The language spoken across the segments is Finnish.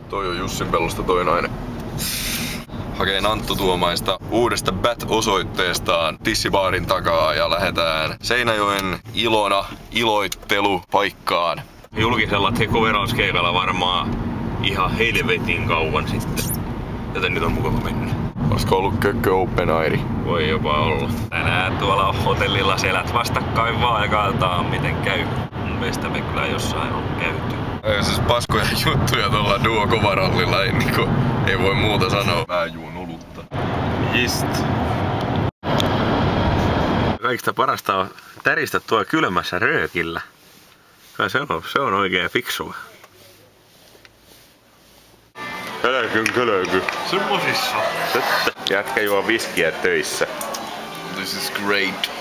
Toi on Jussin pellosta toi nainen. Hakee Anttu Tuomaista uudesta Bat-osoitteestaan tissibaarin takaa ja lähdetään Seinäjoen Ilona iloittelupaikkaan. Julkisella tekoverauskeikalla varmaan ihan helvetin kauan sitten. Joten nyt on mukava mennä. Olisiko ollut Kökkö Open Airi? Voi jopa olla. Tänään tuolla hotellilla selät vastakkain vaan ja katsotaan miten käy. Mun mielestä me kyllä jossain on käyty. Siis paskoja juttuja tuolla Duo Kovarallilla, ei voi muuta sanoa. Mä juon olutta. Just. Kaikista parasta on täristä tuolla kylmässä röökillä. Se on oikein fiksua. Kölöky. Semmosissa. Jätkä juo viskiä töissä. This is great.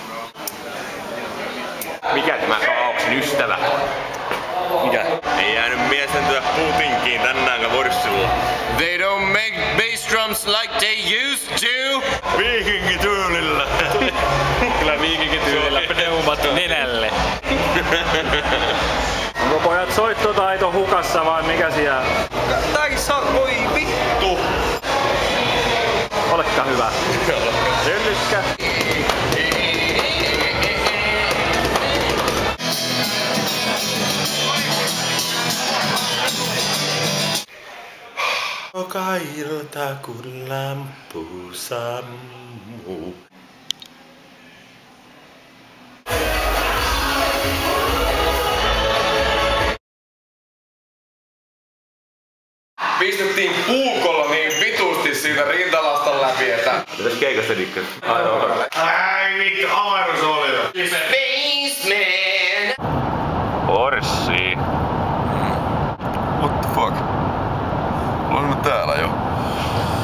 Mikä tämä kaauksen ystävä? Mikä? Ei jäänyt miesten työ puutinkiin tänään vorssilla. They don't make bass drums like they used to. Viikinkityylillä. Kyllä viikinkityylillä pneumat nenälle. Onko pojat soittotaito hukassa vai mikä siellä? Taisa, voi vittu! Olekka hyvä. Synnykkä. Joka ilta kun lampu sammuu. Pistettiin puukolla niin vitusti siitä rintalastan läpi, että... Mitäs keikasta dikkat? Ai vittu, avaruus oli jo. Spaceman! Orssi. What the fuck? Ollaan nyt täällä jo.